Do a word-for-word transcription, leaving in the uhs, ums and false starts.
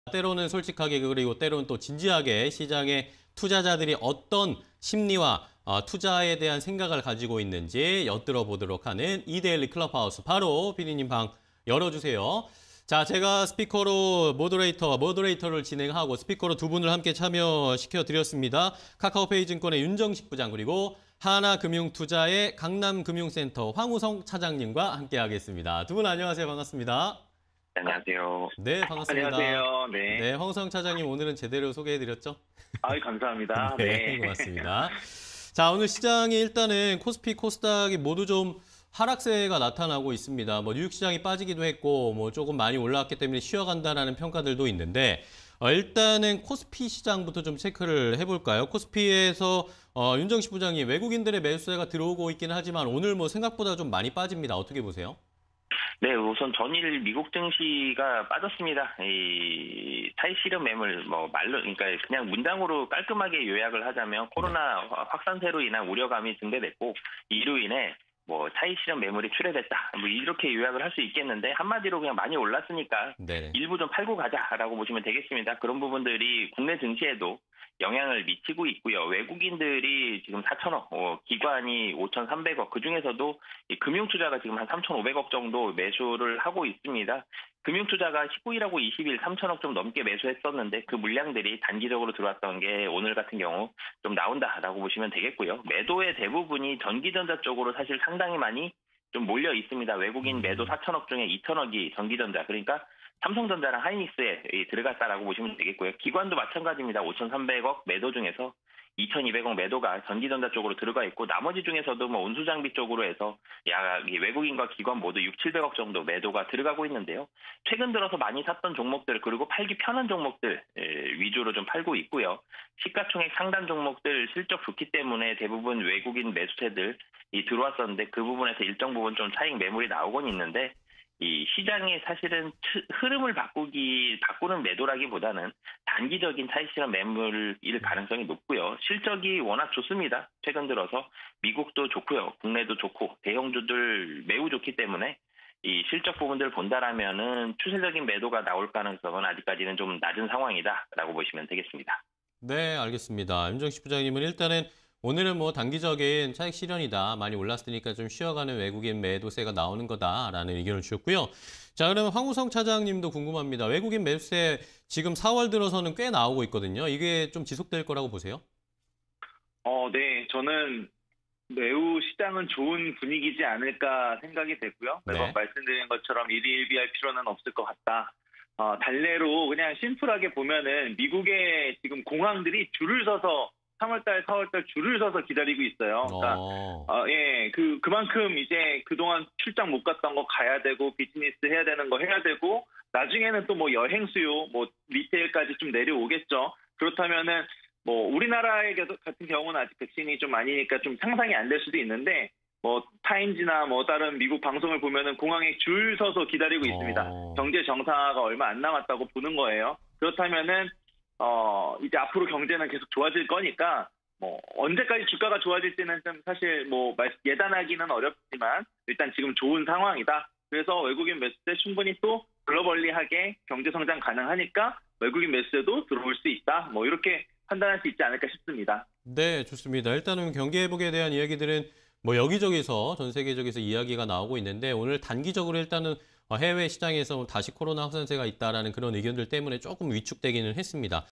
때로는 솔직하게 그리고 때로는 또 진지하게 시장의 투자자들이 어떤 심리와 어, 투자에 대한 생각을 가지고 있는지 엿들어 보도록 하는 이데일리 클럽하우스. 바로 피디님 방 열어주세요. 자, 제가 스피커로 모더레이터, 모더레이터를 진행하고 스피커로 두 분을 함께 참여시켜 드렸습니다. 카카오페이증권의 윤정식 부장 그리고 하나금융투자의 강남금융센터 황우성 차장님과 함께 하겠습니다. 두 분 안녕하세요. 반갑습니다. 안녕하세요. 네, 반갑습니다. 안녕하세요. 네. 네, 황우성 차장님 오늘은 제대로 소개해드렸죠? 아이, 감사합니다. 네, 네. 고맙습니다. 자, 오늘 시장이 일단은 코스피, 코스닥이 모두 좀 하락세가 나타나고 있습니다. 뭐 뉴욕 시장이 빠지기도 했고 뭐 조금 많이 올라왔기 때문에 쉬어간다라는 평가들도 있는데 어, 일단은 코스피 시장부터 좀 체크를 해볼까요? 코스피에서 어, 윤정식 부장님 외국인들의 매수세가 들어오고 있기는 하지만 오늘 뭐 생각보다 좀 많이 빠집니다. 어떻게 보세요? 네, 우선 전일 미국 증시가 빠졌습니다. 이 타이 실현 매물 뭐 말로 그러니까 그냥 문장으로 깔끔하게 요약을 하자면 코로나 확산세로 인한 우려감이 증대됐고 이로 인해 뭐 차익 실현 매물이 출회됐다. 뭐 이렇게 요약을 할 수 있겠는데 한마디로 그냥 많이 올랐으니까 네. 일부 좀 팔고 가자라고 보시면 되겠습니다. 그런 부분들이 국내 증시에도 영향을 미치고 있고요. 외국인들이 지금 사천억, 어, 기관이 오천삼백억, 그중에서도 이 금융투자가 지금 한 삼천오백억 정도 매수를 하고 있습니다. 금융투자가 십구 일하고 이십 일 삼천억 좀 넘게 매수했었는데 그 물량들이 단기적으로 들어왔던 게 오늘 같은 경우 좀 나온다라고 보시면 되겠고요. 매도의 대부분이 전기전자 쪽으로 사실 상당히 많이 좀 몰려 있습니다. 외국인 매도 사천억 중에 이천억이 전기전자, 그러니까 삼성전자랑 하이닉스에 들어갔다라고 보시면 되겠고요. 기관도 마찬가지입니다. 오천삼백억 매도 중에서 이천이백억 매도가 전기전자 쪽으로 들어가 있고 나머지 중에서도 뭐 운수장비 쪽으로 해서 약 외국인과 기관 모두 육천칠백억 정도 매도가 들어가고 있는데요. 최근 들어서 많이 샀던 종목들 그리고 팔기 편한 종목들 위주로 좀 팔고 있고요. 시가총액 상단 종목들 실적 좋기 때문에 대부분 외국인 매수세들이 들어왔었는데 그 부분에서 일정 부분 좀 차익 매물이 나오곤 있는데 이 시장이 사실은 흐름을 바꾸기, 바꾸는 매도라기보다는 단기적인 차익 실현 매물일 가능성이 높고요. 실적이 워낙 좋습니다. 최근 들어서 미국도 좋고요. 국내도 좋고 대형주들 매우 좋기 때문에 이 실적 부분들을 본다라면은 추세적인 매도가 나올 가능성은 아직까지는 좀 낮은 상황이다라고 보시면 되겠습니다. 네, 알겠습니다. 윤정식 부장님은 일단은 오늘은 뭐 단기적인 차익 실현이다. 많이 올랐으니까 좀 쉬어가는 외국인 매도세가 나오는 거다라는 의견을 주셨고요. 자, 그러면 황우성 차장님도 궁금합니다. 외국인 매수세 지금 사월 들어서는 꽤 나오고 있거든요. 이게 좀 지속될 거라고 보세요? 어, 네. 저는 매우 시장은 좋은 분위기지 않을까 생각이 되고요. 매번 네. 말씀드린 것처럼 일희일비할 필요는 없을 것 같다. 어, 달래로 그냥 심플하게 보면은 미국의 지금 공항들이 줄을 서서 삼월달, 사월달 줄을 서서 기다리고 있어요. 그러니까 어. 어, 예, 그 그만큼 이제 그동안 출장 못 갔던 거 가야 되고 비즈니스 해야 되는 거 해야 되고 나중에는 또 뭐 여행 수요, 뭐 리테일까지 좀 내려오겠죠. 그렇다면은 뭐 우리나라의 같은 경우는 아직 백신이 좀 아니니까 좀 상상이 안 될 수도 있는데 뭐 타임지나 뭐 다른 미국 방송을 보면은 공항에 줄 서서 기다리고 있습니다. 어. 경제 정상화가 얼마 안 남았다고 보는 거예요. 그렇다면은 어, 이제 앞으로 경제는 계속 좋아질 거니까, 뭐, 언제까지 주가가 좋아질지는 좀 사실 뭐, 예단하기는 어렵지만, 일단 지금 좋은 상황이다. 그래서 외국인 매수세 충분히 또 글로벌리하게 경제 성장 가능하니까 외국인 매수세도 들어올 수 있다. 뭐, 이렇게 판단할 수 있지 않을까 싶습니다. 네, 좋습니다. 일단은 경기 회복에 대한 이야기들은 뭐 여기저기서 전 세계적에서 이야기가 나오고 있는데 오늘 단기적으로 일단은 해외 시장에서 다시 코로나 확산세가 있다라는 그런 의견들 때문에 조금 위축되기는 했습니다.